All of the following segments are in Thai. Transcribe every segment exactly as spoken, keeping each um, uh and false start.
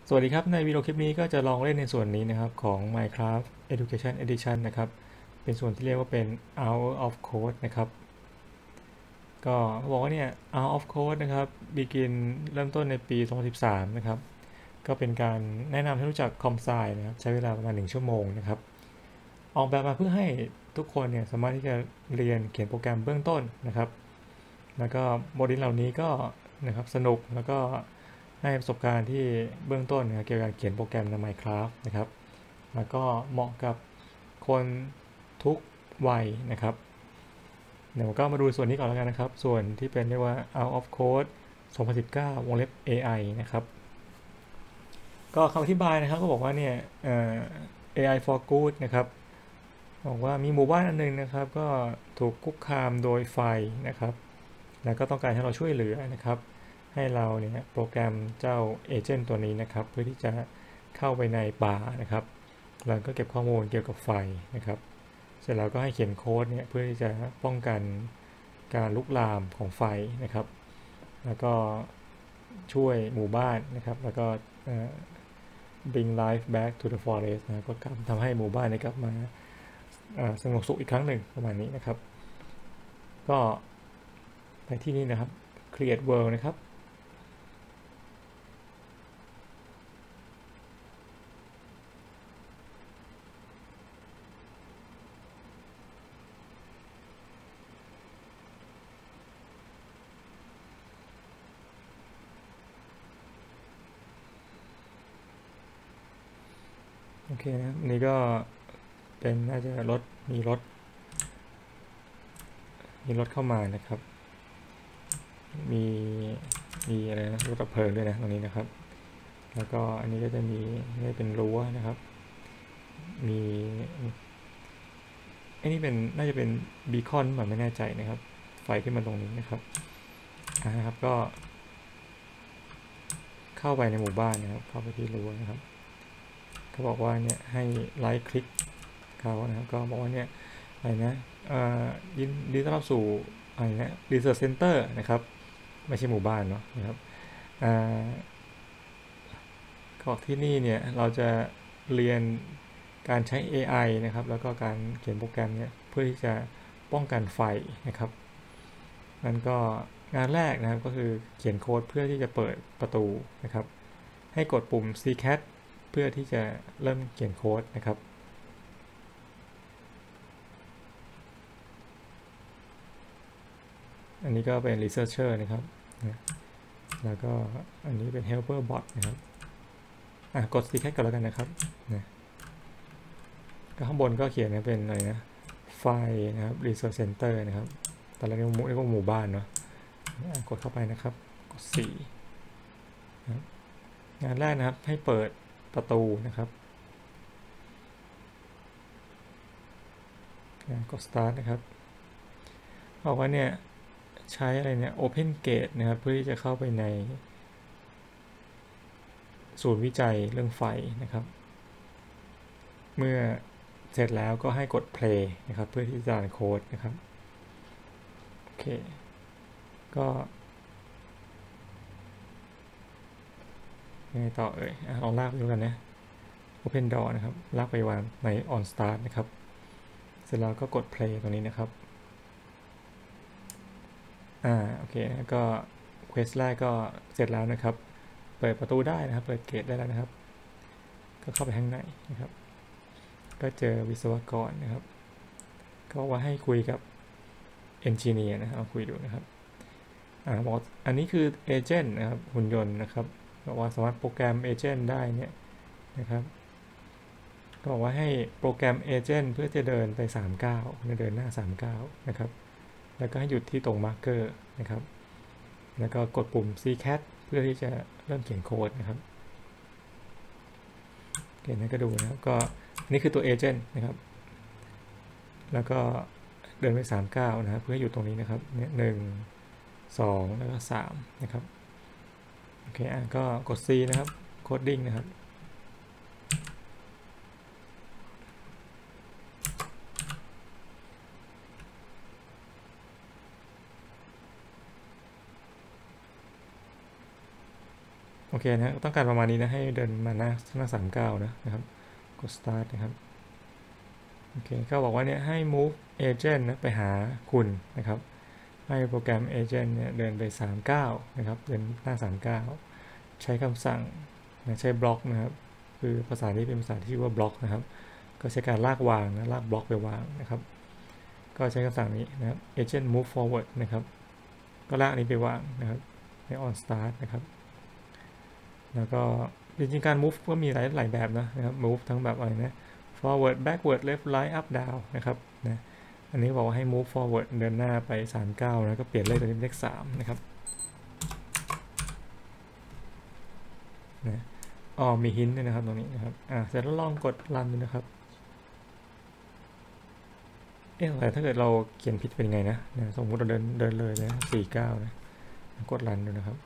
สวัสดีครับในวิดีโอคลิปนี้ก็จะลองเล่นในส่วนนี้นะครับของ Minecraft Education Edition นะครับเป็นส่วนที่เรียกว่าเป็น Hour of Code นะครับก็บอกว่าเนี่ย Hour of Code นะครับ begin เริ่มต้นในปี สองพันสิบสาม นะครับก็เป็นการแนะนำให้รู้จักคอมไซนะครับใช้เวลาประมาณหนึ่งชั่วโมงนะครับออกแบบมาเพื่อให้ทุกคนเนี่ยสามารถที่จะเรียนเขียนโปรแกรมเบื้องต้นนะครับแล้วก็โมดูลเหล่านี้ก็นะครับสนุกแล้วก็ให้ประสบการณ์ที่เบื้องต้นนะเกี่ยวกับการเขียนโปรแกรมใน Minecraft นะครับแล้วก็เหมาะกับคนทุกวัยนะครับเดี๋ยวก็มาดูส่วนนี้ก่อนแล้วกันนะครับส่วนที่เป็นเรียกว่า Out of Code สองพันสิบเก้าวงเล็บ เอ ไอ นะครับก็คำอธิบายนะครับก็บอกว่าเนี่ย เอ ไอ for good นะครับบอกว่ามีหมู่บ้านอันนึงนะครับก็ถูกคุกคามโดยไฟนะครับแล้วก็ต้องการให้เราช่วยเหลือนะครับให้เราเนี่ยโปรแกรมเจ้าเอเจนต์ตัวนี้นะครับเพื่อที่จะเข้าไปในป่านะครับแล้วก็เก็บข้อมูลเกี่ยวกับไฟนะครับเสร็จแล้วก็ให้เขียนโค้ดเนี่ยเพื่อที่จะป้องกันการลุกลามของไฟนะครับแล้วก็ช่วยหมู่บ้านนะครับแล้วก็ bring life back to the forest นะก็ทำให้หมู่บ้านนี้กลับมาสงบสุขอีกครั้งหนึ่งประมาณนี้นะครับก็ไปที่นี่นะครับ create world นะครับโอเคนะนี่ก็เป็นน่าจะรถมีรถมีรถเข้ามานะครับมีมีอะไรนะรถดับเพลิงด้วยนะตรงนี้นะครับแล้วก็อันนี้ก็จะมีนี่เป็นรั้วนะครับมีอันนี้เป็นน่าจะเป็นบีคอนแบบไม่แน่ใจนะครับไฟขึ้นมาตรงนี้นะครับอ่าครับก็เข้าไปในหมู่บ้านนะครับเข้าไปที่รั้วนะครับเขาบอกว่าเนี่ยให้ไลค์คลิกเขานะครับก็บอกว่าเนี่ยอะไรนะยินดีต้อนรับสู่อะไรนะรีเสิร์ชเซ็นเตอร์นะครับไม่ใช่หมู่บ้านเนาะนะครับก็ที่นี่เนี่ยเราจะเรียนการใช้ เอ ไอ นะครับแล้วก็การเขียนโปรแกรมเนี่ยเพื่อที่จะป้องกันไฟนะครับนั่นก็งานแรกนะครับก็คือเขียนโค้ดเพื่อที่จะเปิดประตูนะครับให้กดปุ่ม ซี แคท เพื่อที่จะเริ่มเขียนโค้ดนะครับอันนี้ก็เป็น researcher นะครับแล้วก็อันนี้เป็น helper bot นะครับอ่ะกด ซี แคท ก่อนแล้วกันนะครับนะก็ข้างบนก็เขียนนะเป็นอะไรนะไฟนะครับ research center นะครับตอนแรกเรียกว่าหมู่บ้านเนาะกดเข้าไปนะครับกดสี่นะงานแรกนะครับให้เปิดประตูนะครับกด start นะครับบอกว่าเนี่ยใช้อะไรเนี่ย open gate นะครับเพื่อที่จะเข้าไปในศูนย์วิจัยเรื่องไฟนะครับเมื่อเสร็จแล้วก็ให้กด play นะครับเพื่อที่จะอ่านโค้ดนะครับโอเคก็ยังไงต่อเอ่ยลองลากไปดูกันนะ open door นะครับลากไปวางใน on start นะครับเสร็จแล้วก็กด play ตรงนี้นะครับอ่าโอเคก็ quest แรกก็เสร็จแล้วนะครับเปิดประตูได้นะครับเปิดเกตได้แล้วนะครับก็เข้าไปข้างในนะครับก็เจอวิศวกรนะครับก็ว่าให้คุยกับเอนจิเนียร์นะครับคุยดูนะครับอ่าบอกอันนี้คือเอเจนต์นะครับหุ่นยนต์นะครับบอกว่าสามารถโปรแกรมเอเจนต์ได้เนี่ยนะครับก็บอกว่าให้โปรแกรมเอเจนต์เพื่อจะเดินไปสามก้าวเดินหน้าสามก้าวนะครับแล้วก็ให้หยุดที่ตรงมาร์กเกอร์นะครับแล้วก็กดปุ่ม ซี แคท เพื่อที่จะเริ่มเขียนโค้ดนะครับเขียนให้ก็ดูนะครับก็นี่คือตัวเอเจนต์นะครับแล้วก็เดินไปสามก้าวนะครับเพื่อให้อยู่ตรงนี้นะครับเนี่ยหนึ่งสองแล้วก็สามนะครับโอเคอ่ะก็กด C นะครับโคดดิ้งนะครับโอเคนะต้องการประมาณนี้นะให้เดินมาหน้าหน้าสามเก้านะนะครับกด start นะครับโอเคก็บอกว่าเนี่ยให้ move agent นะไปหาคุณนะครับให้โปรแกรม agent เนี่ยเดินไปสามสิบเก้านะครับเดินหน้าสามสิบเก้าใช้คำสั่งนะใช้บล็อกนะครับคือภาษานี้เป็นภาษาที่ชื่อว่าบล็อกนะครับก็ใช้การลากวางนะลากบล็อกไปวางนะครับก็ใช้คำสั่งนี้นะครับ agent move forward นะครับก็ลากนี้ไปวางนะครับใน on start นะครับแล้วก็จริงๆการ move ก็มีหลายหลายแบบนะนะครับ move ทั้งแบบอะไรนะ forward backward left right up down นะครับนะอันนี้บอกว่าให้ move forward เดินหน้าไปสามสิบเก้าแล้วก็เปลี่ยนเลขตัวนี้เป็นเลขสามนะครับนะอ๋อมี hint ด้วยนะครับตรงนี้นะครับอ่าเสร็จแล้วลองกด run ดูนะครับเอ๊ะแต่ถ้าเกิดเราเขียนผิดเป็นไงนะนะสมมติเราเดินเดินเลยนะสี่สิบเก้านะกด run ดูนะครับ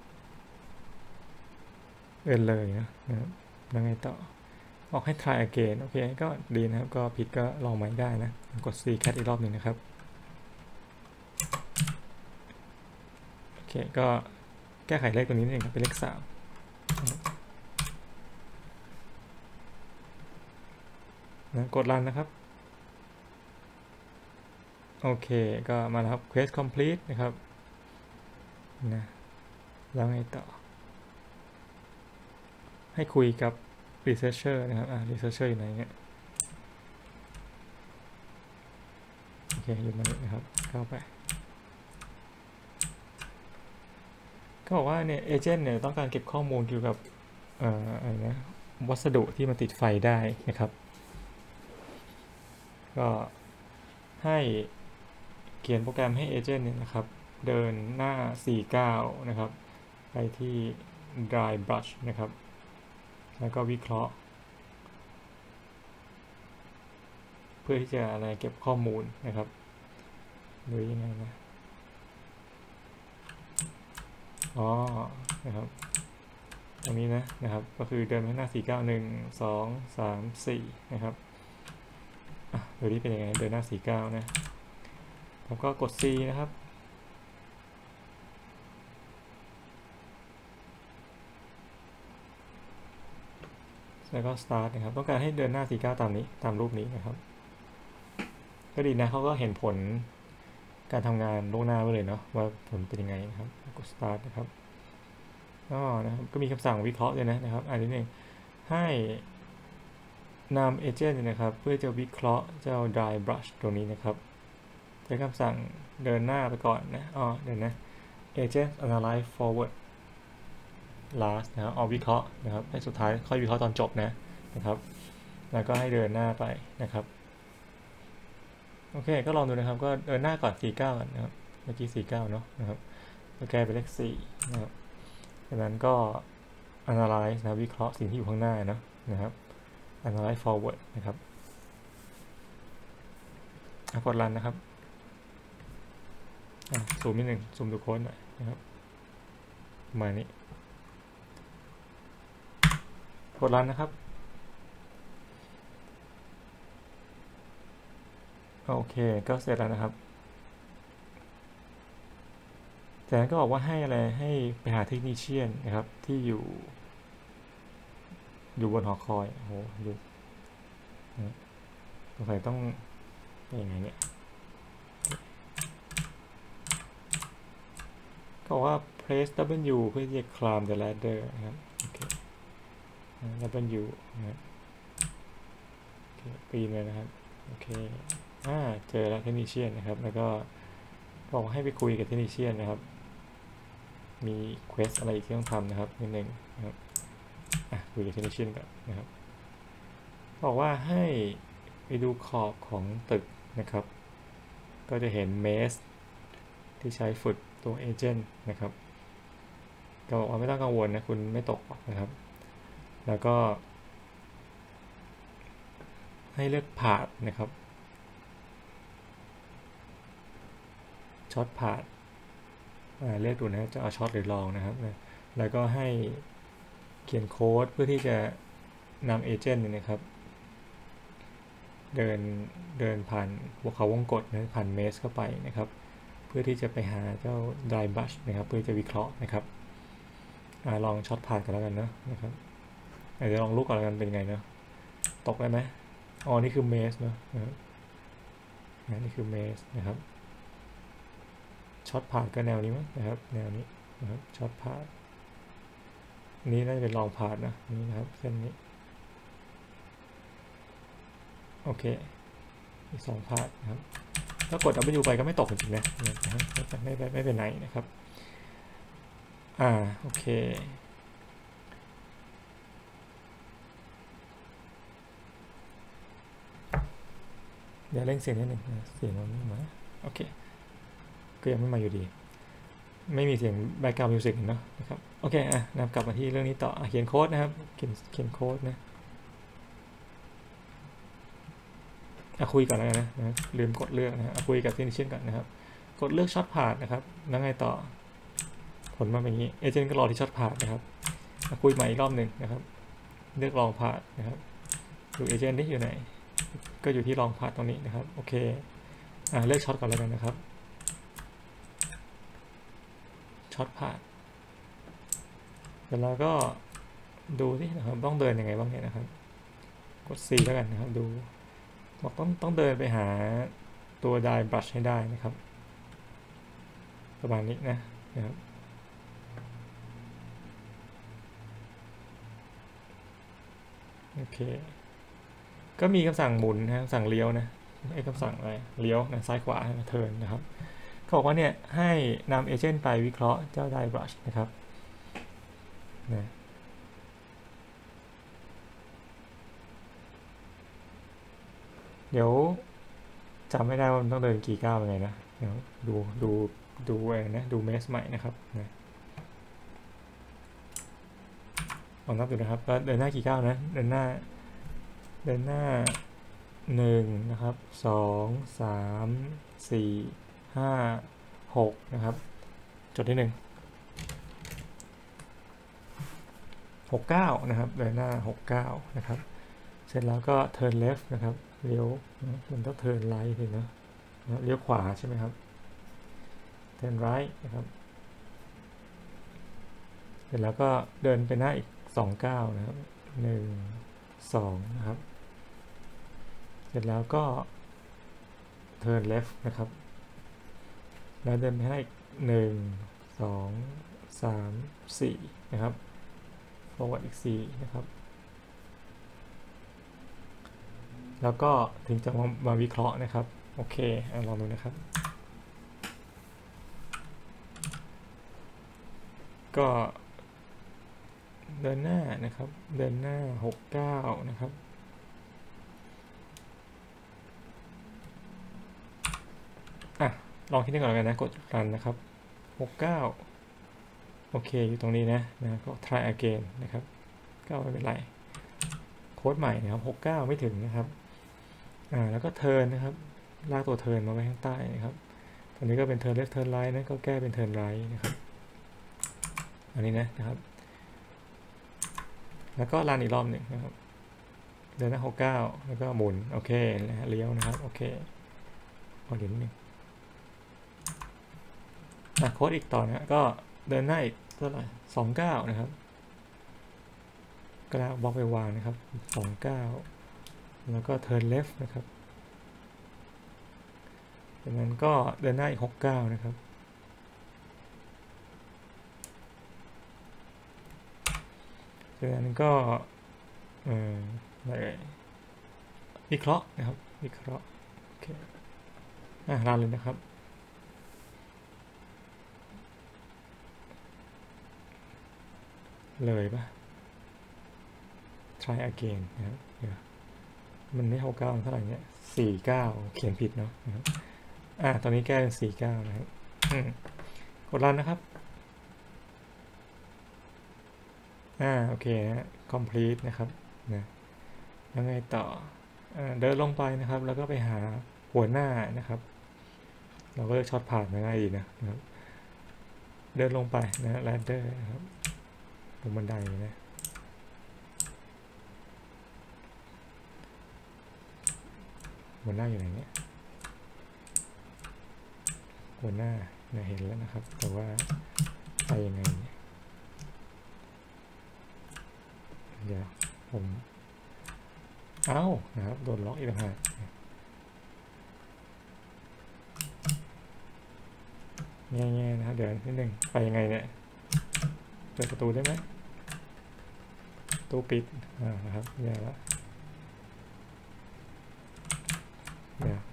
เดินเลยนะนะครับแล้วไงต่อออกให้ try again โอเคก็ดีนะครับก็ผิดก็ลองใหม่ได้นะกด ccat อีกรอบหนึ่งนะครับโอเคก็แก้ไขเลขตัวนี้นั่นเองครับเป็นเลขสามนะกด run นะครับโอเคก็มาแล้วครับ quest complete นะครับนะแล้วไงต่อให้คุยกับ researcher นะครับอ่า researcher อยู่ไหนเนี่ยโอเคอยู่มาเลยนะครับเข้าไปก็บอกว่าเนี่ยเอเจนต์เนี่ยต้องการเก็บข้อมูลเกี่ยวกับเอ่ออะไรนะวัสดุที่มันติดไฟได้นะครับก็ให้เขียนโปรแกรมให้เอเจนต์เนี่ยนะครับเดินหน้าสี่สิบเก้านะครับไปที่ dry brush นะครับแล้วก็วิเคราะห์เพื่อที่จะอะไรเก็บข้อมูลนะครับหรือยังไงนะอ๋อนะครับตรงนี้นะนะครับก็คือเดินไปหน้าสี่สิบเก้า หนึ่ง สอง สาม สี่นะครับอ่ะเดี๋ยวนี้เป็นยังไงเดินหน้าสี่สิบเก้านะผมก็กด C นะครับแล้วก็ start นะครับต้องการให้เดินหน้าสี่สิบเก้าตามนี้ตามรูปนี้นะครับก็ดีนะเขาก็เห็นผลการทำงานล่วงหน้าไว้เลยเนาะว่าผลเป็นยังไงนะครับกด start นะครับอ๋อนะครับก็มีคำสั่งวิเคราะห์ด้วยนะนะครับอันนี้เองให้นำเอเจนต์นะครับเพื่อจะวิเคราะห์เจ้า dry brush ตรงนี้นะครับใช้คำสั่งเดินหน้าไปก่อนนะอ๋อเดี๋ยวนะ agent analyze forward last นะครับเอาวิเคราะห์นะครับให้สุดท้ายค่อยวิเคราะห์ตอนจบนะนะครับแล้วก็ให้เดินหน้าไปนะครับโอเคก็ลองดูนะครับก็เดินหน้าก่อนสี่สิบเก้าก่อนนะครับเมื่อกี้สี่สิบเก้าเนาะนะครับก็แก้เป็นเลขสี่นะครับจากนั้นก็ analyze นะวิเคราะห์สิ่งที่อยู่ข้างหน้าเนาะนะครับ analyze forward นะครับกด run นะครับซูมนิดหนึ่งซูมดูโค้ดหน่อยนะครับมานี้กด run นะครับโอเคก็เสร็จแล้วนะครับจากนั้นก็บอกว่าให้อะไรให้ไปหาเทคนิคเชียนนะครับที่อยู่อยู่บนหอคอยโอ้โหอยู่สงสัยต้องเป็นยังไงเนี่ยก็บอกว่า press W เพื่อที่จะ climb the ladder นะครับโอเค W นะครับโอเคปีนเลยนะครับโอเคอ่าเจอแล้วเทคนิคเชียนนะครับแล้วก็บอกให้ไปคุยกับเทคนิคเชียนนะครับมีเควสอะไรที่ต้องทำนะครับนิดนึงนะครับอ่ะคุยกับเทคนิคเชียนก่อนนะครับบอกว่าให้ไปดูขอบของตึกนะครับก็จะเห็นเมสที่ใช้ฝึกตัวเอเจนต์นะครับก็บอกว่าไม่ต้องกังวลนะคุณไม่ตกนะครับแล้วก็ให้เลือกพาธนะครับช็อตพาธเลือกดูนะจะเอาช็อตหรือลองนะครับแล้วก็ให้เขียนโค้ดเพื่อที่จะนำเอเจนต์นะครับเดินเดินผ่านหัวเขาวงกตนะผ่านเมสเข้าไปนะครับเพื่อที่จะไปหาเจ้า dry brush นะครับเพื่อจะวิเคราะห์นะครับอ่าลองช็อตผ่านกันแล้วกันเนาะนะครับเดี๋ยวลองลุกก่อนแล้วกันเป็นไงเนาะตกได้ไหมอ๋อนี่คือเมสเนาะนะครับนี่คือเมสนะครับช็อตผ่านก็แนวนี้มั้งนะครับแนวนี้นะครับช็อตผ่านนี้น่าจะเป็นลองผ่านนะนี่นะครับเส้นนี้โอเคอีกสองผ่านนะครับถ้ากด W ไปก็ไม่ตกจริงๆนะนะครับไม่ไม่ไม่เป็นไรนะครับอ่าโอเคเดี๋ยวเร่งเสียงนิดหนึ่งเสียงมันไม่มาโอเคก็ยังไม่มาอยู่ดีไม่มีเสียงแบ็กกราวด์มิวสิกเนาะนะครับโอเคอ่ะนำกลับมาที่เรื่องนี้ต่อเขียนโค้ดนะครับเขียนเขียนโค้ดนะอ่ะคุยก่อนแล้วกันนะนะลืมกดเลือกนะฮะคุยกับเทคนิคเช่นก่อนนะครับกดเลือกช็อตผ่านนะครับแล้วไงต่อผลมาเป็นอย่างนี้เอเจนต์ก็รอที่ช็อตผ่านนะครับคุยใหม่อีกรอบหนึ่งนะครับเลือกลองผ่านนะครับดูเอเจนต์ที่อยู่ไหนก็อยู่ที่ลองผ่านตรงนี้นะครับโอเคอ่ะเลือกช็อตก่อนแล้วกันนะครับช็อตผ่านแล้วเราก็ดูที่นะครับต้องเดินยังไงบ้างเนี่ยนะครับกด C แล้วกันนะครับดูบอกต้องต้องเดินไปหาตัวไดบรัชให้ได้นะครับประมาณนี้นะนะครับโอเคก็มีคำสั่งหมุนนะคำสั่งเลี้ยวนะไอ้คำสั่งอะไรเลี้ยวนะซ้ายขวาเทิร์นนะครับเขาบอกว่าเนี่ยให้นำเอเจนต์ไปวิเคราะห์เจ้าไดบรัชนะครับนะเดี๋ยวจำไม่ได้ว่ามันต้องเดินกี่ก้าวยังไงนะเดี๋ยวดูดูดูเองนะดูเมสใหม่นะครับนะลองนับดูนะครับก็เดินหน้ากี่ก้าวนะเดินหน้าเดินหน้าหนึ่งนะครับสองสามสี่ห้าหกนะครับจุดที่หนึ่งหกเก้านะครับเดินหน้าหกเก้านะครับเสร็จแล้วก็ turn left นะครับเลี้ยวมันต้อง turn right ถึงนะเลี้ยวขวาใช่ไหมครับ turn right นะครับเสร็จแล้วก็เดินไปหน้าอีกสองก้าวนะครับหนึ่งสองนะครับเสร็จแล้วก็ turn left นะครับแล้วเดินไปให้อีกหนึ่งสองสามสี่นะครับ forward อีกสี่นะครับแล้วก็ถึงจะมามาวิเคราะห์นะครับโอเคลองดูนะครับก็เดินหน้านะครับเดินหน้าหกเก้านะครับอ่ะลองที่นี่ก่อนกันนะกดรันนะครับหกเก้าโอเคอยู่ตรงนี้นะนะก็ try again นะครับก็ไม่เป็นไรโค้ดใหม่นะครับหกเก้าไม่ถึงนะครับอ่าแล้วก็เทิร์นนะครับลากตัวเทิร์นมาไว้ข้างใต้นะครับตอนนี้ก็เป็นเทิร์นเลฟเทิร์นไลท์นะก็แก้เป็นเทิร์นไรท์นะครับอันนี้นะนะครับแล้วก็รันอีกรอบหนึ่งนะครับเดินหน้าหกเก้าแล้วก็หมุนโอเคนะเลี้ยวนะครับโอเคพอเดี๋ยวนิดนึงอ่ะโค้ดอีกต่อนะก็เดินหน้าอีกเท่าไหร่สองเก้านะครับก็บล็อกไปวางนะครับสองเก้าแล้วก็ turn left นะครับจากนั้นก็เดินหน้าอีกหกเก้านะครับจากนั้นก็เอ่ออะไรวิเคราะห์นะครับวิเคราะห์โอเคอ่ะรันเลยนะครับเลยปะ try again นะครับมันไม่หกเก้าเท่าไหร่เนี่ยสี่เก้าเขียนผิดเนาะนะครับอ่ะตอนนี้แก้เป็นสี่เก้านะครับกดรันนะครับอ่าโอเคนะ complete นะครับนะแล้วไงต่ออ่าเดินลงไปนะครับแล้วก็ไปหาหัวหน้านะครับเราก็เลือกช็อตผ่านง่ายดีนะครับเดินลงไปนะ ladder นะครับลงบันไดนะหัวหน้าอยู่ไหนเนี่ยหัวหน้าเนี่ยเห็นแล้วนะครับแต่ว่าไปยังไงเนี่ยเดี๋ยวผมเอ้านะครับโดนล็อกอีกต่างหากแง่ๆนะครับเดี๋ยวนิดนึงไปยังไงเนี่ยเปิดประตูได้ไหมประตูปิดอ่านะครับแย่แล้วเดี๋ยว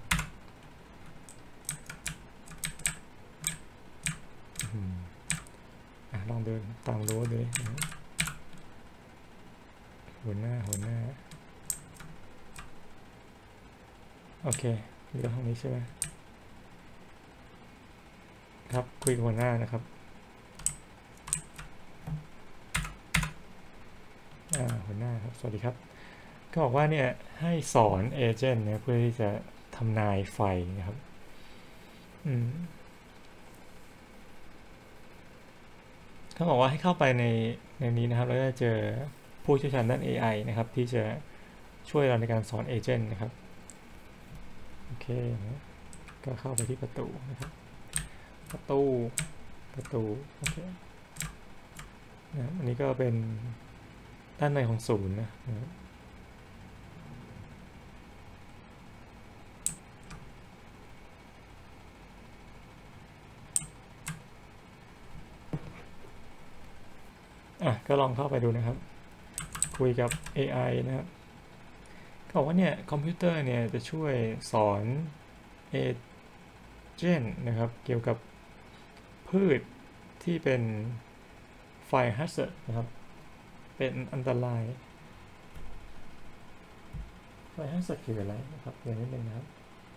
อ่ะลองเดินตามรั้วดูหัวหน้าหัวหน้าโอเคเดี๋ยวห้องนี้ใช่ไหมครับคุยกับหัวหน้านะครับอ่าหัวหน้าครับสวัสดีครับก็บอกว่าเนี่ยให้สอนเอเจนต์เนี่ยเพื่อที่จะทำนายไฟนะครับอืมเขาบอกว่าให้เข้าไปในในนี้นะครับแล้วจะเจอผู้เชี่ยวชาญด้าน เอ ไอ นะครับที่จะช่วยเราในการสอนเอเจนต์นะครับโอเคนะก็เข้าไปที่ประตูนะครับประตูประตูโอเคนะอันนี้ก็เป็นด้านในของศูนย์นะนะครับอ่ะก็ลองเข้าไปดูนะครับคุยกับ เอ ไอ นะครับเขาบอกว่าเนี่ยคอมพิวเตอร์เนี่ยจะช่วยสอนเอเจนต์นะครับเกี่ยวกับพืชที่เป็นไฟฮัซเซอร์นะครับเป็นอันตรายไฟฮัซเซอร์คืออะไรนะครับอย่างนิดนึงนะครับ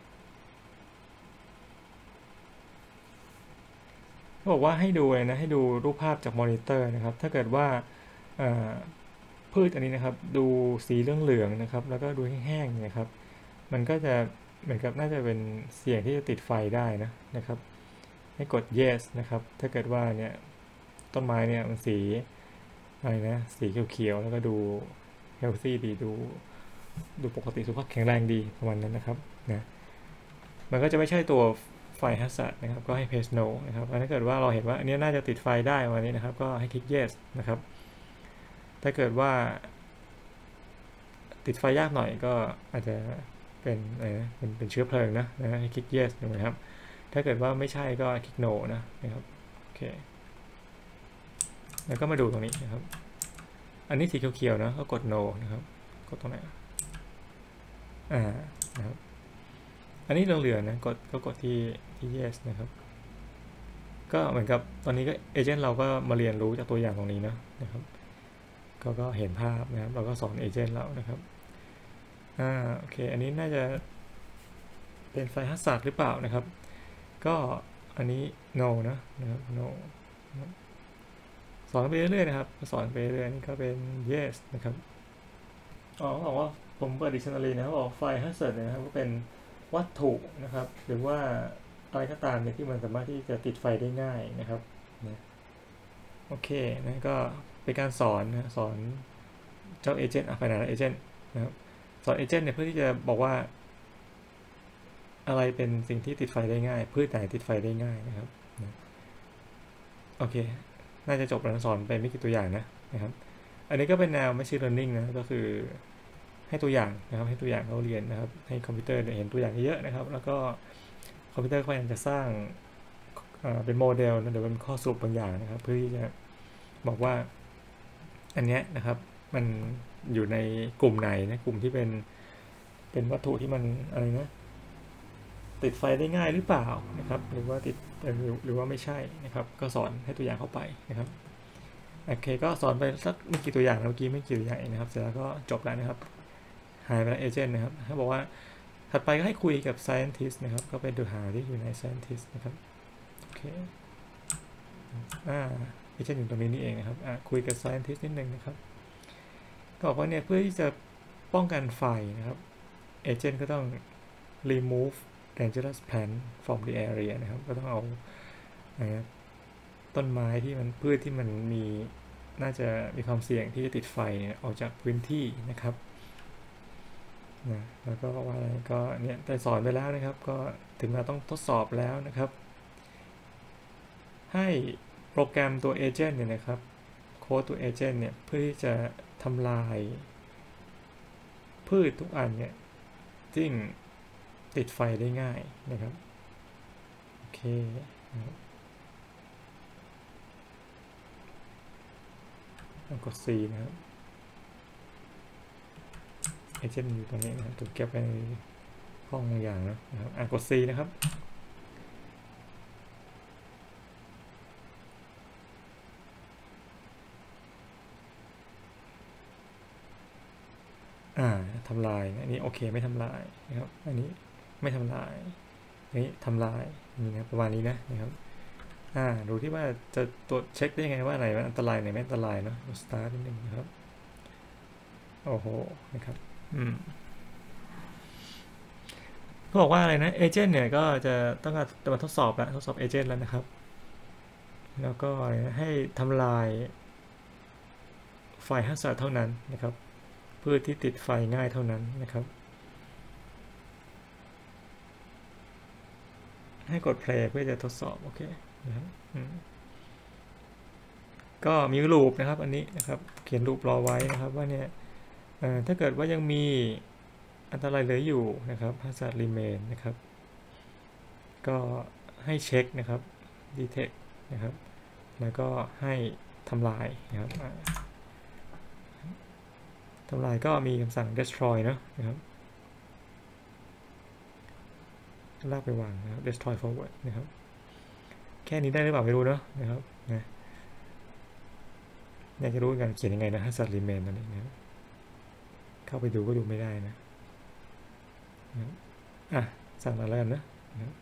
เขาบอกว่าให้ดูเลยนะให้ดูรูปภาพจากมอนิเตอร์นะครับถ้าเกิดว่าพืชอันนี้นะครับดูสีเหลืองๆนะครับแล้วก็ดูแห้งๆนะครับมันก็จะเหมือนกับน่าจะเป็นเสี่ยงที่จะติดไฟได้นะนะครับให้กด yes นะครับถ้าเกิดว่าเนี่ยต้นไม้เนี่ยมันสีอะไรนะสีเขียวๆแล้วก็ดู healthy ดีดูดูปกติสุขภาพแข็งแรงดีประมาณนั้นนะครับนะมันก็จะไม่ใช่ตัวไฟ hazard นะครับก็ให้ press no นะครับถ้าเกิดว่าเราเห็นว่าอันนี้น่าจะติดไฟได้วันนี้นะครับก็ให้คลิก yes นะครับถ้าเกิดว่าติดไฟยากหน่อยก็อาจจะเป็นอะไรนะเป็นเป็นเชื้อเพลิงนะนะให้คลิก yes นะครับถ้าเกิดว่าไม่ใช่ก็คลิก no นะนะครับโอเคแล้วก็มาดูตรงนี้นะครับอันนี้สีเขียวๆนะก็กด no นะครับกดตรงไหนอ่านะครับอันนี้เหลืองๆนะกดก็กดที่ที่ yes นะครับก็เหมือนกับตอนนี้ก็เอเจนต์เราก็มาเรียนรู้จากตัวอย่างตรงนี้นะนะครับก็ก็เห็นภาพนะครับเราก็สอนเอเจนต์เรานะครับอ่าโอเคอันนี้น่าจะเป็นไฟฮัซซาร์ดหรือเปล่านะครับก็อันนี้ no นะนะครับ no สอนไปเรื่อยๆนะครับสอนไปเรื่อยๆนี่ก็เป็น yes นะครับอ๋อบอกว่าผมเปิด dictionary นะครับบอกไฟฮัซซาร์ดนะครับก็เป็นวัตถุนะครับหรือว่าอะไรก็ตามเนี่ยที่มันสามารถที่จะติดไฟได้ง่ายนะครับนะโอเคนะก็เป็นการสอนนะสอนเจ้าเอเจนต์อ่ะไฟไหนเอเจนต์นะครับสอนเอเจนต์เนี่ยเพื่อที่จะบอกว่าอะไรเป็นสิ่งที่ติดไฟได้ง่ายพืชไหนติดไฟได้ง่ายนะครับนะโอเคน่าจะจบแล้วสอนไปไม่กี่ตัวอย่างนะนะครับอันนี้ก็เป็นแนว machine learning นะก็คือให้ตัวอย่างนะครับให้ตัวอย่างเขาเรียนนะครับให้คอมพิวเตอร์เห็นตัวอย่างเยอะนะครับแล้วก็คอมพิวเตอร์เขาอยากจะสร้างเป็นโมเดลนะหรือเป็นข้อสรุปบางอย่างนะครับเพื่อที่จะบอกว่าอันนี้นะครับมันอยู่ในกลุ่มไหนนะกลุ่มที่เป็นเป็นวัตถุที่มันอะไรนะติดไฟได้ง่ายหรือเปล่านะครับหรือว่าติดหรือว่าไม่ใช่นะครับก็สอนให้ตัวอย่างเข้าไปนะครับโอเคก็สอนไปสักไม่กี่ตัวอย่างเมื่อกี้ไม่กี่ตัวอย่างนะครับเสร็จแล้วก็จบแล้วนะครับหายไปแล้วเอเจนต์นะครับเขาบอกว่าถัดไปก็ให้คุยกับ scientist นะครับก็ไปดูหาที่อยู่ใน scientist นะครับโอเคอ่าเอเจนต์อยู่ตรงนี้นี่เองนะครับอ่าคุยกับ scientist นิดนึงนะครับก็บอกว่าเนี่ยเพื่อที่จะป้องกันไฟนะครับเอเจนต์ก็ต้อง remove dangerous plant from the area นะครับก็ต้องเอาต้นไม้ที่มันพืชที่มันมีน่าจะมีความเสี่ยงที่จะติดไฟออกจากพื้นที่นะครับนะแล้วก็ว่าอะไรก็เนี่ยได้สอนไปแล้วนะครับก็ถึงเราต้องทดสอบแล้วนะครับให้โปรแกรมตัวเอเจนต์เนี่ยนะครับโค้ดตัวเอเจนต์เนี่ยเพื่อที่จะทำลายพืชทุกอันเนี่ยซึ่งติดไฟได้ง่ายนะครับโอเคนะครับกด C นะครับเอเจนต์อยู่ตรงนี้นะครับถูกเก็บไปในห้องบางอย่างนะครับอ่ะกด C นะครับอ่าทำลายอันนี้โอเคไม่ทำลายนะครับอันนี้ไม่ทำลายอันนี้ทำลายนี่นะประมาณนี้นะนะครับอ่าดูที่ว่าจะตรวจเช็คได้ยังไงว่าไหนมันอันตรายไหนไม่อันตรายเนาะสตาร์ทนิดนึงนะครับโอ้โหนะครับอืมเขาบอกว่าอะไรนะเอเจนต์เนี่ยก็จะต้องการจะมาทดสอบแล้วทดสอบเอเจนต์แล้วนะครับแล้วก็ให้ทำลายไฟฮัสซัดเท่านั้นนะครับพืชที่ติดไฟง่ายเท่านั้นนะครับให้กด play เพื่อจะทดสอบโอเคนะครับก็มีลูปนะครับอันนี้นะครับเขียนลูปรอไว้นะครับว่าเนี่ยถ้าเกิดว่ายังมีอันตรายเหลืออยู่นะครับ hazard remain นะครับก็ให้เช็คนะครับ detect นะครับแล้วก็ให้ทำลายนะครับทำลายก็มีคำสั่ง destroy เนาะนะครับลากไปวางนะครับ destroy forward นะครับแค่นี้ได้หรือเปล่าไม่รู้เนาะนะครับนะอยากจะรู้กันเขียนยังไงนะ hazard remain นั่นเองนะเข้าไปดูก็ดูไม่ได้นะอ่ะสั่งมาแล้วกันนะ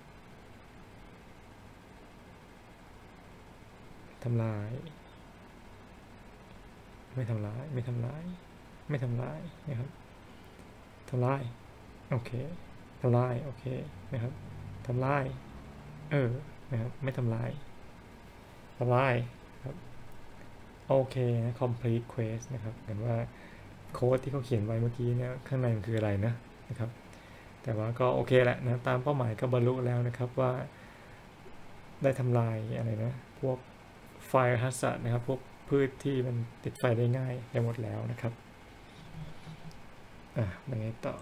ทำลายไม่ทำลายไม่ทำลายไม่ทำลายนะครับทำลายโอเคทำลายโอเคนะครับทำลายเออนะครับไม่ทำลายทำลายครับโอเคนะ complete quest นะครับเห็นว่าโค้ดที่เขาเขียนไว้เมื่อกี้เนี่ยข้างในมันคืออะไรนะนะครับแต่ว่าก็โอเคแหละนะตามเป้าหมายก็บรรลุแล้วนะครับว่าได้ทำลายอะไรนะพวกไฟฮัสซัดนะครับพวกพืชที่มันติดไฟได้ง่ายไปหมดแล้วนะครับอ่ะยังไงต่อ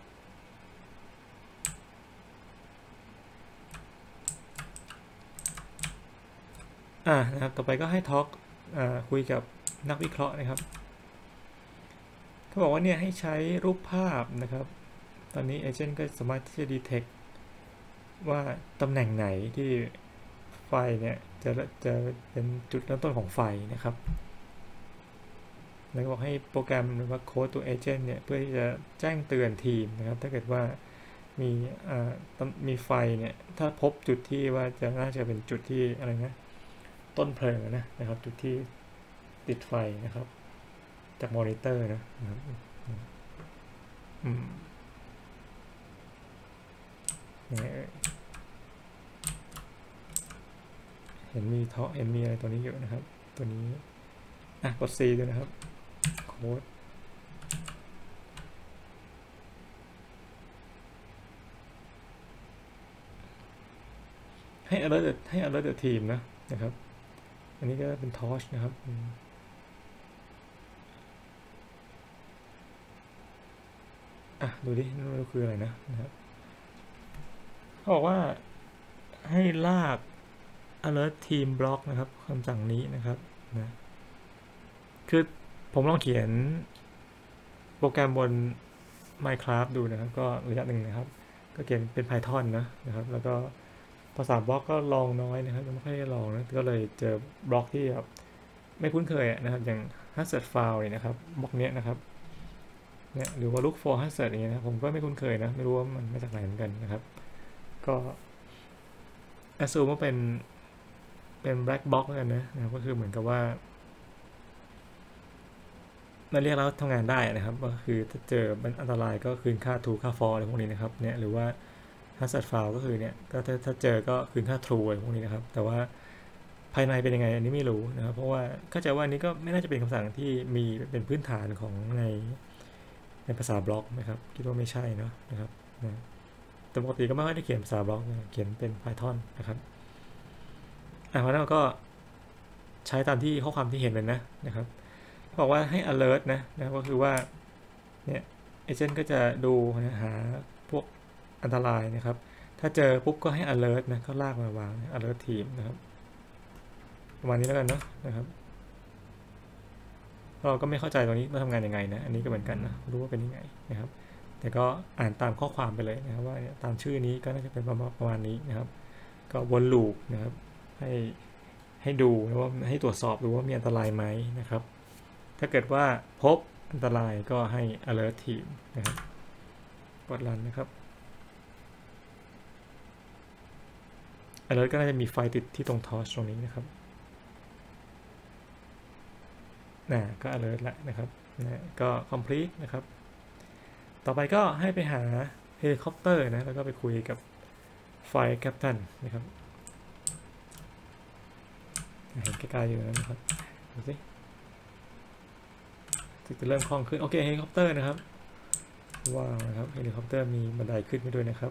อ่ะนะครับต่อไปก็ให้ทอล์กอ่าคุยกับนักวิเคราะห์นะครับเขาบอกว่าเนี่ยให้ใช้รูปภาพนะครับตอนนี้เอเจนต์ก็สามารถที่จะ detect ว่าตำแหน่งไหนที่ไฟเนี่ยจะจะเป็นจุดเริ่มต้นของไฟนะครับแล้วก็บอกให้โปรแกรมหรือว่าโค้ดตัวเอเจนต์เนี่ยเพื่อที่จะแจ้งเตือนทีมนะครับถ้าเกิดว่ามีมีไฟเนี่ยถ้าพบจุดที่ว่าจะน่าจะเป็นจุดที่อะไรนะต้นเพลิงนะนะครับจุดที่ติดไฟนะครับจากมอนิเตอร์นะครับอืมเห็นมีท่อเห็นมีอะไรตัวนี้อยู่นะครับตัวนี้อ่ะกด C ด้วยนะครับโค้ดให้ alert ให้ alert the team นะนะครับอันนี้ก็เป็น torch นะครับอ่ะดูดินั่นคืออะไรนะนะครับเขาบอกว่าให้ลาก alert team block นะครับคำสั่งนี้นะครับนะคือผมลองเขียนโปรแกรมบน Minecraft ดูนะครับก็ระยะหนึ่งนะครับก็เขียนเป็น Python นะนะครับแล้วก็ภาษาบล็อกก็ลองน้อยนะครับยังไม่ค่อยได้ลองนะก็เลยเจอบล็อกที่แบบไม่คุ้นเคยนะครับอย่าง hazard file เนี่ยนะครับบล็อกเนี้ยนะครับเนี่ยหรือว่า look for hazard อย่างเงี้ยนะผมก็ไม่คุ้นเคยนะไม่รู้ว่ามันมาจากไหนเหมือนกันนะครับก็ assume ว่าเป็นเป็น black box กันนะนะครับก็คือเหมือนกับว่ามันเรียกแล้วทำงานได้นะครับก็คือถ้าเจอมันอันตรายก็คืนค่า true ค่า false อะไรพวกนี้นะครับเนี่ยหรือว่า hazard file ก็คือเนี่ยก็ถ้าถ้าเจอก็คืนค่า true อะไรพวกนี้นะครับแต่ว่าภายในเป็นยังไงอันนี้ไม่รู้นะครับเพราะว่าเข้าใจว่าอันนี้ก็ไม่น่าจะเป็นคำสั่งที่มีเป็นพื้นฐานของในในภาษาบล็อกนะครับคิดว่าไม่ใช่เนาะนะครับนะแต่ปกติก็ไม่ค่อยได้เขียนภาษาบล็อกเขียนเป็น Python นะครับอ่ะเพราะนั้นก็ใช้ตามที่ข้อความที่เห็นเลยนะนะครับบอกว่าให้ alert นะนะก็คือว่าเนี่ยเอเจนต์ก็จะดูหาพวกอันตรายนะครับถ้าเจอปุ๊บก็ให้ alert นะก็ลากมาวาง alert team นะครับประมาณนี้แล้วกันเนาะนะครับเราก็ไม่เข้าใจตรงนี้ว่าทำงานยังไงนะอันนี้ก็เหมือนกันนะรู้ว่าเป็นยังไงนะครับแต่ก็อ่านตามข้อความไปเลยนะครับว่าตามชื่อนี้ก็น่าจะเป็นประมาณนี้นะครับก็วนลูปนะครับให้ให้ดูนะว่าให้ตรวจสอบดูว่ามีอันตรายไหมนะครับถ้าเกิดว่าพบอันตรายก็ให้ alert team นะครับกดรันนะครับ alert ก็น่าจะมีไฟติดที่ตรงทอร์ชตรงนี้นะครับนะก็ alert แล้วนะครับนะก็ complete นะครับต่อไปก็ให้ไปหาเฮลิคอปเตอร์นะแล้วก็ไปคุยกับไฟแคปตันนะครับเห็นใกล้ๆอยู่แล้วนะครับดูสิจะเริ่มคล่องขึ้นโอเคเฮลิคอปเตอร์นะครับว้าวนะครับเฮลิคอปเตอร์มีบันไดขึ้นไปด้วยนะครับ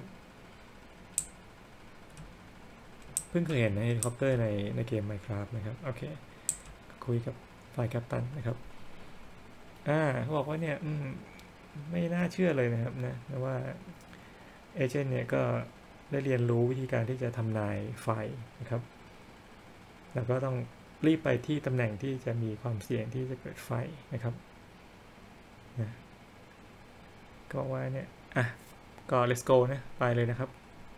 เพิ่งเคยเห็นนะเฮลิคอปเตอร์ในในเกม Minecraft นะครับโอเคคุยกับไฟแคปตันนะครับอ่าเขาบอกว่าเนี่ยไม่น่าเชื่อเลยนะครับนะว่าเอเจนต์เนี่ยก็ได้เรียนรู้วิธีการที่จะทำนายไฟนะครับแล้วก็ต้องรีบไปที่ตำแหน่งที่จะมีความเสี่ยงที่จะเกิดไฟนะครับนะก็ว่าเนี่ยอ่ะก็ let's go นะไปเลยนะครับ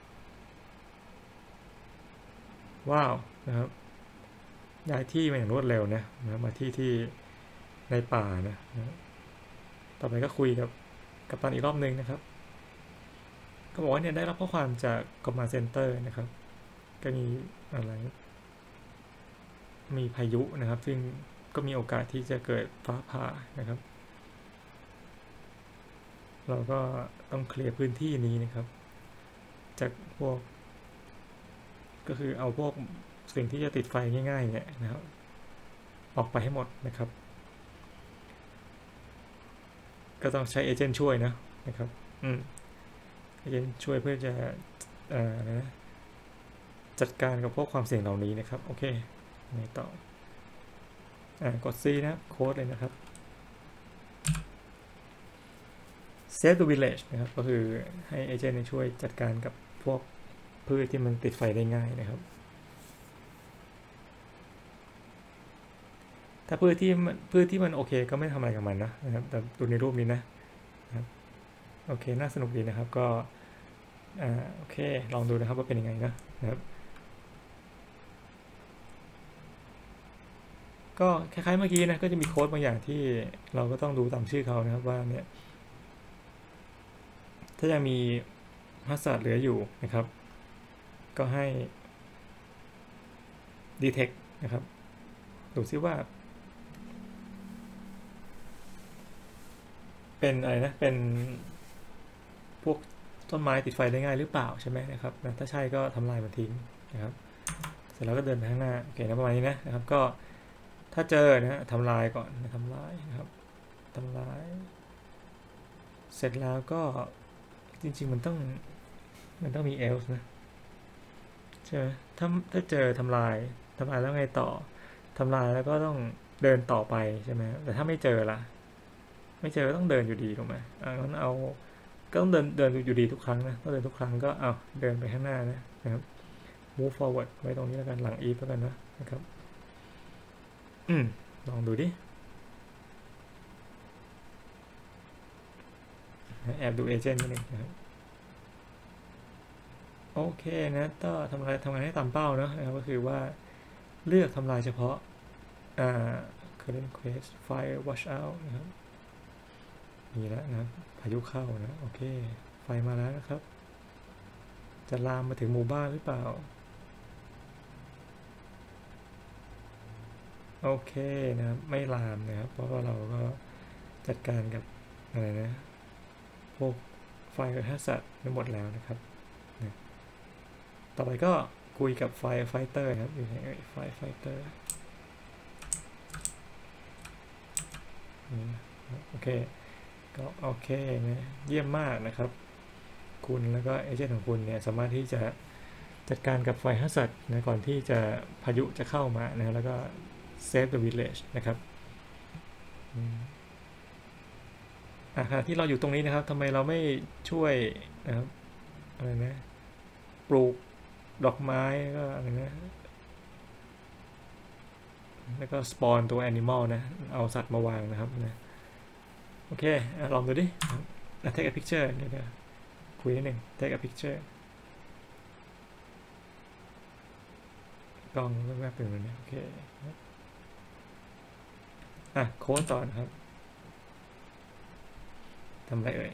ว้าวนะครับย้ายที่มาอย่างรวดเร็วนะนะมาที่ที่ในป่านะนะต่อไปก็คุยกับกัปตันอีกรอบนึงนะครับก็บอกว่าเนี่ยได้รับข้อความจาก Command Center นะครับก็มีอะไรมีพายุนะครับซึ่งก็มีโอกาสที่จะเกิดฟ้าผ่านะครับเราก็ต้องเคลียร์พื้นที่นี้นะครับจากพวกก็คือเอาพวกสิ่งที่จะติดไฟง่ายๆเนี่ยนะครับออกไปให้หมดนะครับก็ต้องใช้เอเจนต์ช่วยนะนะครับอืมเอเจนต์ช่วยเพื่อจะเอ่อนะจัดการกับพวกความเสี่ยงเหล่านี้นะครับโอเคไงต่ออ่ากด C นะโค้ดเลยนะครับ Save the village นะครับก็คือให้เอเจนต์ช่วยจัดการกับพวกพืชที่มันติดไฟได้ง่ายนะครับถ้าพืชที่พืชที่มันโอเคก็ไม่ทำอะไรกับมันนะนะครับแต่ดูในรูปนี้นะนะครับโอเคน่าสนุกดีนะครับก็อ่าโอเคลองดูนะครับว่าเป็นยังไงนะนะครับก็คล้ายๆเมื่อกี้นะก็จะมีโค้ดบางอย่างที่เราก็ต้องดูตามชื่อเขานะครับว่าเนี่ยถ้ายังมีฮัสซัดเหลืออยู่นะครับก็ให้ detect นะครับดูซิว่าเป็นอะไรนะเป็นพวกต้นไม้ติดไฟได้ง่ายหรือเปล่าใช่ไหมนะครับถ้าใช่ก็ทำลายมันทิ้งนะครับเสร็จแล้วก็เดินไปข้างหน้าโอเคนะประมาณนี้นะนะครับก็ถ้าเจอนะทำลายก่อนทำลายนะครับทำลายเสร็จแล้วก็จริงๆมันต้องมันต้องมี else นะใช่ไหมถ้าถ้าเจอทำลายทำลายแล้วไงต่อทำลายแล้วก็ต้องเดินต่อไปใช่ไหมแต่ถ้าไม่เจอละไม่เจอก็ต้องเดินอยู่ดีถูกไหมอ่างั้นเอาก็ต้องเดินเดินอยู่ดีทุกครั้งนะต้องเดินทุกครั้งก็เอาเดินไปข้างหน้านะนะครับ move forward ไว้ตรงนี้แล้วกันหลัง if แล้วกันนะนะครับอืมลองดูดิแอบดูเอเจนต์นิดนึงนะครับโอเคนะก็ทำงานทำงานให้ตามเป้าเนาะนะครับก็คือว่าเลือกทำลายเฉพาะอ่า current quest fire watch out นะครับมีแล้วนะครับพายุเข้านะโอเคไฟมาแล้วนะครับจะลามมาถึงหมู่บ้านหรือเปล่าโอเคนะครับไม่ลามนะครับเพราะว่าเราก็จัดการกับอะไรนะพวกไฟกับฮัสซัดทั้งหมดแล้วนะครับต่อไปก็คุยกับไฟไฟเตอร์ครับอยู่ไหนเอ่ยไฟไฟเตอร์โอเคก็โอเคนะเยี่ยมมากนะครับคุณแล้วก็เอเจนต์ของคุณเนี่ยสามารถที่จะจัดการกับไฟฮัสซัดนะก่อนที่จะพายุจะเข้ามานะแล้วก็ save the village นะครับอ่ะขณะที่เราอยู่ตรงนี้นะครับทำไมเราไม่ช่วยนะครับอะไรนะปลูกดอกไม้ก็อะไรนะแล้วก็สปอนตัวแอนิมอลนะเอาสัตว์มาวางนะครับนะโอเคลองดูดิ take a picture เดี๋ยวคุยนิดหนึ่ง take a picture กล้องแวบๆเป็นแบบนี้โอเคอ่ะโค้ดต่อนะครับทำอะไรเอ่ย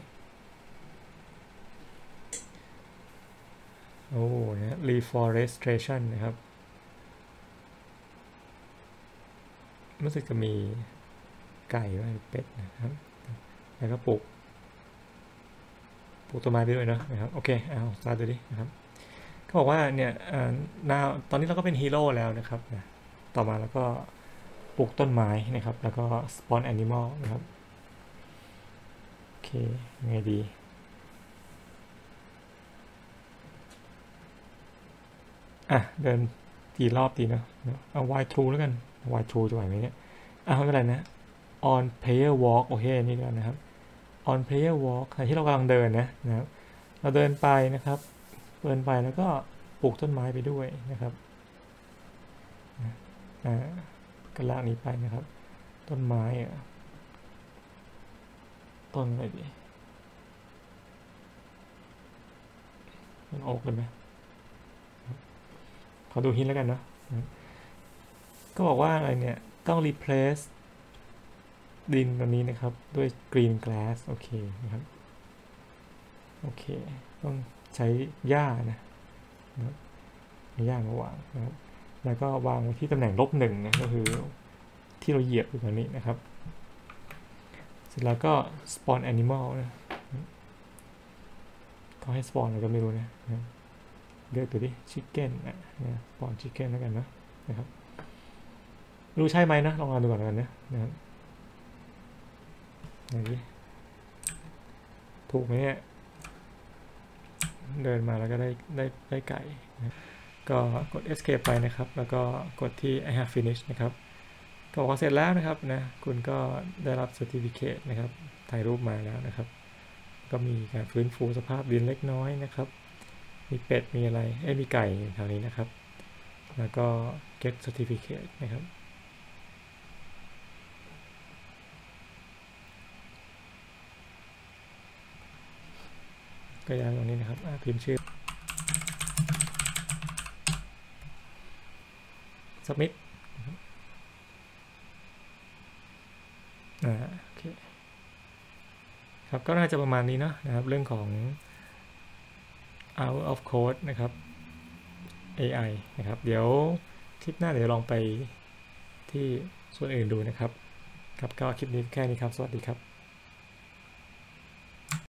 โอ้เนี่ย reforestation นะครับรู้สึกจะมีไก่ไว้เป็ดนะครับแล้วก็ปลูกปลูกต้นไม้ไปด้วยเนาะนะครับโอเคเอาสตาร์ทดูดินะครับเขาบอกว่าเนี่ยนาตอนนี้เราก็เป็นฮีโร่แล้วนะครับนะต่อมาแล้วก็ปลูกต้นไม้นะครับแล้วก็สปอนแอนิมอลนะครับโอเคไงดีอ่ะเดินกี่รอบดีเนาะเอา Y true แล้วกัน Y true จะไหวไหมเนี่ยอ่ะไม่เป็นไรนะ on player walk โอเคนี่ด้วยนะครับ on player walk ขณะที่เรากำลังเดินนะนะครับเราเดินไปนะครับเดินไปแล้วก็ปลูกต้นไม้ไปด้วยนะครับอ่าก็ลากนี้ไปนะครับต้นไม้อะต้นอะไรดีต้นโอ๊กเลยไหมขอดูฮินแล้วกันเนาะก็บอกว่าอะไรเนี่ยต้อง replace ดินตัวนี้นะครับด้วย green grass โอเคนะครับโอเคต้องใช้หญ้านะหญ้ามาวางนะครับแล้วก็วางไว้ที่ตำแหน่งลบหนึ่งนะก็คือที่เราเหยียบอยู่ตรงนี้นะครับเสร็จแล้วก็ spawn animal นะเขาให้ spawn อะไรก็ไม่รู้นะเลือกตัวที่ chicken นะ spawn chicken แล้วกันนะนะครับรู้ใช่ไหมนะลองมาดูก่อนกันนะนะครับนี่ถูกไหมเนี่ยเดินมาแล้วก็ได้ได้ได้ไก่นะก็กด escape ไปนะครับแล้วก็กดที่ I have finished นะครับก็บอกว่าเสร็จแล้วนะครับนะคุณก็ได้รับ certificate นะครับถ่ายรูปมาแล้วนะครับก็มีการฟื้นฟูสภาพดินเล็กน้อยนะครับมีเป็ดมีอะไรเอ้มีไก่แถวนี้นะครับแล้วก็ get certificate นะครับก็ย้ายตรงนี้นะครับพิมพ์ชื่อ submit อ่าโอเคครับก็น่าจะประมาณนี้เนาะนะครับเรื่องของ out of code นะครับ เอ ไอ นะครับเดี๋ยวคลิปหน้าเดี๋ยวลองไปที่ส่วนอื่นดูนะครับครับก็คลิปนี้แค่นี้ครับสวัสดีครับ